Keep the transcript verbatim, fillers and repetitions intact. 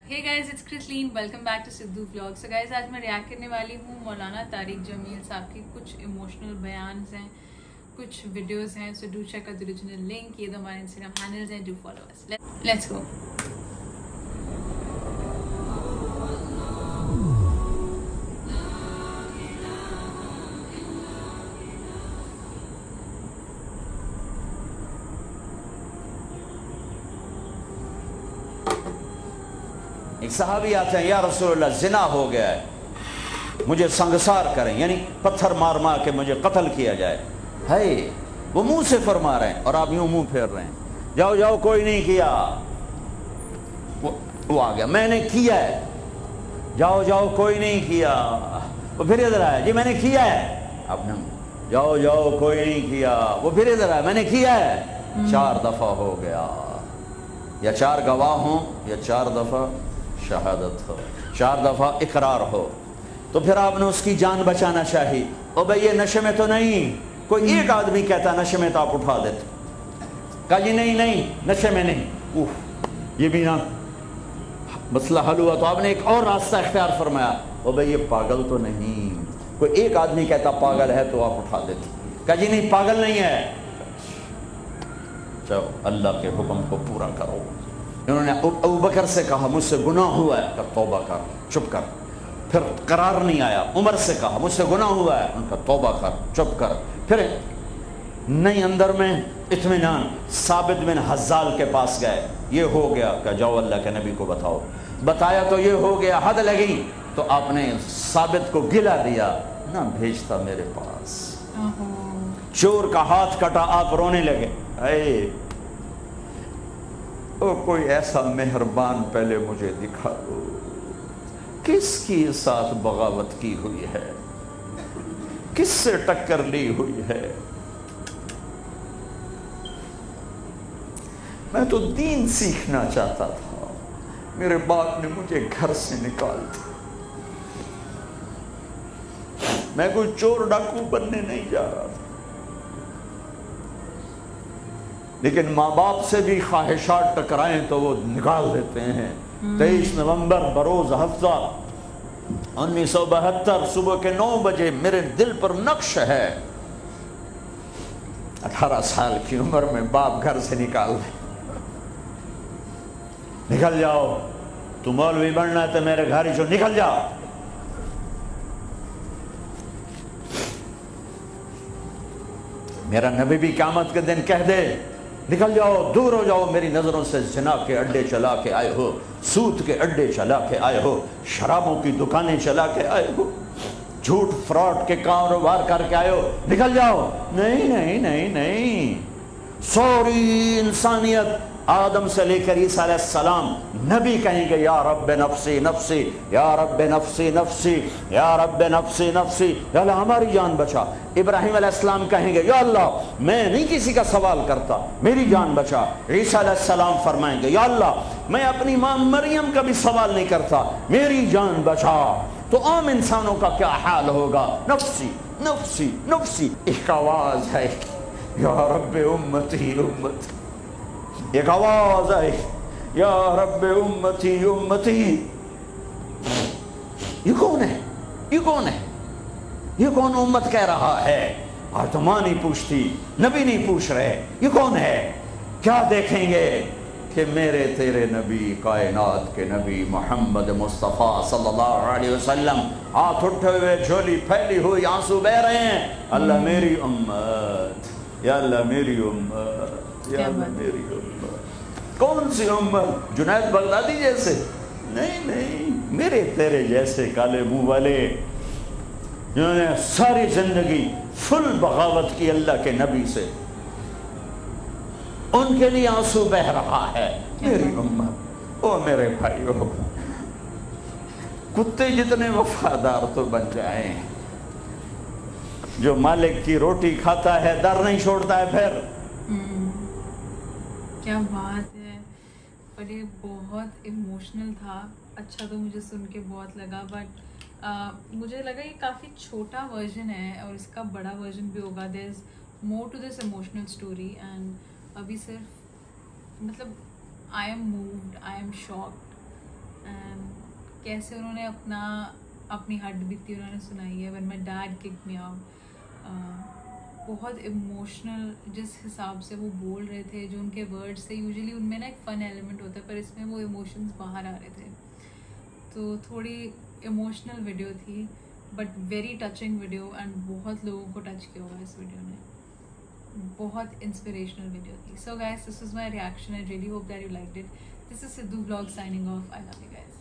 Hey guys, it's Chrisleen, welcome back to Sidhu vlog. So guys, आज मैं react करने वाली हूँ मौलाना तारिक जमील साहब की कुछ इमोशनल बयान हैं, कुछ वीडियोस हैं। So do check out the original link. ये तो हमारे इंस्टाग्राम हैंडल्स हैं, do follow us. Let's go. एक सहाबी आते हैं, या रसूलल्लाह जिना हो गया है, मुझे संगसार करें, यानी पत्थर मार मार के मुझे कत्ल किया जाए। है वो मुंह से फरमा रहे हैं और आप यूं मुंह फेर रहे हैं, जाओ जाओ कोई नहीं किया। वो, वो आ गया, मैंने किया है, जाओ जाओ कोई नहीं किया। वो फिर इधर आया, जी मैंने किया है। अब न जाओ जाओ कोई नहीं किया। वो फिर इधर आया, मैंने किया है। चार दफा हो गया, या चार गवाह हो या चार दफा शहादत हो, चार दफा इकरार हो, तो फिर आपने उसकी जान बचाना चाहिए। ओ भाई ये नशे में तो नहीं, कोई एक आदमी कहता नशे में तो आप उठा देते, कहा जी नहीं नहीं नशे में नहीं। उफ, ये भी ना मसला हल हुआ, तो आपने एक और रास्ता इख्तियार फरमाया। ओ भाई ये पागल तो नहीं, कोई एक आदमी कहता पागल है तो आप उठा देते, कहा जी नहीं पागल नहीं है। चलो अल्लाह के हुक्म को पूरा करो। उन्होंने अबू बकर से कहा मुझसे गुनाह हुआ है, कर तौबा कर, चुप कर। फिर करार नहीं आया। उमर से कहा मुझसे गुनाह हुआ है, उनका तौबा कर, चुप कर। फिर नहीं अंदर में इत्मीनान, साबित बिन हज़ाल के पास गए, ये हो गया, क्या जाओ अल्लाह के नबी को बताओ। बताया तो ये हो गया, हद लगी, तो आपने साबित को गिला दिया, ना भेजता मेरे पास। चोर का हाथ कटा, आप रोने लगे। अरे ओ कोई ऐसा मेहरबान पहले मुझे दिखा दो, किसकी साथ बगावत की हुई है, किससे टक्कर ली हुई है। मैं तो दीन सीखना चाहता था, मेरे बाप ने मुझे घर से निकाल दिया। मैं कोई चोर डाकू बनने नहीं जा रहा था, लेकिन माँ बाप से भी ख्वाहिशात टकराएं तो वो निकाल देते हैं। तेईस नवंबर बरोज हफ्ता उन्नीस सौ बहत्तर सुबह के नौ बजे मेरे दिल पर नक्श है। अठारह साल की उम्र में बाप घर से निकाल दे, निकल जाओ, तू मौलवी बनना है तो मेरे घर ही चो निकल जाओ। मेरा नबी भी क़यामत के दिन कह दे निकल जाओ, दूर हो जाओ मेरी नज़रों से। जिना के अड्डे चला के आए हो, सूद के अड्डे चला के आए हो, शराबों की दुकानें चला के आए हो, झूठ फ्रॉड के कारोबार करके आए हो, निकल जाओ। नहीं नहीं नहीं नहीं, सॉरी इंसानियत आदम से लेकर ईसा अलैहिस्सलाम नबी कहेंगे या रब्बे नफ्सी नफ्सी, या रब्बे नफ्सी नफ्सी, या रब्बे नफ्सी नफ्सी, या अल्लाह हमारी जान बचा। इब्राहिम अलैहिस्सलाम कहेंगे या अल्लाह मैं नहीं किसी का सवाल करता, मेरी जान बचा। ईसा अलैहिस्सलाम फरमाएंगे या अल्लाह मैं अपनी माँ मरियम का भी सवाल नहीं करता, मेरी जान बचा। तो आम इंसानों का क्या हाल होगा? नफ्सी नफ्सी नफ्सी। एक आवाज है या रब्बे उम्मती उम्मती, एक आवाज है या रब्बे उम्मती उम्मती। ये कौन है? ये कौन है? ये कौन उम्मत कह रहा है? और तो मां नहीं पूछती, नबी नहीं पूछ रहे, ये कौन है? क्या देखेंगे कि मेरे तेरे नबी, कायनात के नबी मोहम्मद मुस्तफ़ा सल्लल्लाहु अलैहि वसल्लम हाथ उठे हुए, झोली फैली हुई, आंसू बह रहे हैं। अल्लाह मेरी उम्मत, या अल्लाह मेरी उम्मत, या अल्लाह मेरी उम्मत। कौन सी उम्मत? जुनैद बगदादी जैसे? नहीं नहीं, मेरे तेरे जैसे काले मुंह वाले, जिन्होंने सारी जिंदगी फुल बगावत की अल्लाह के नबी से, उनके लिए आंसू बह रहा है। मेरी उम्मत। ओ मेरे भाइयों, कुत्ते जितने वफादार तो बन जाएं, जो मालिक की रोटी खाता है दर नहीं छोड़ता है। फिर क्या बात है। और ये बहुत इमोशनल था। अच्छा तो मुझे सुन के बहुत लगा, बट मुझे लगा ये काफ़ी छोटा वर्जन है और इसका बड़ा वर्जन भी होगा। There is more to this emotional story, and अभी सिर्फ मतलब I am moved, I am shocked, कैसे उन्होंने अपना अपनी हड्ड बीती उन्होंने सुनाई है, when my dad kicked me out. बहुत इमोशनल जिस हिसाब से वो बोल रहे थे, जो उनके वर्ड्स थे, यूजुअली उनमें ना एक फ़न एलिमेंट होता है पर इसमें वो इमोशंस बाहर आ रहे थे, तो थोड़ी इमोशनल वीडियो थी but very touching video, and बहुत लोगों को टच किया होगा इस वीडियो ने, बहुत इंस्पिरेशनल वीडियो थी। So guys, this is my reaction, I really hope that you liked it. This is Sidhu vlog signing off. I love you guys.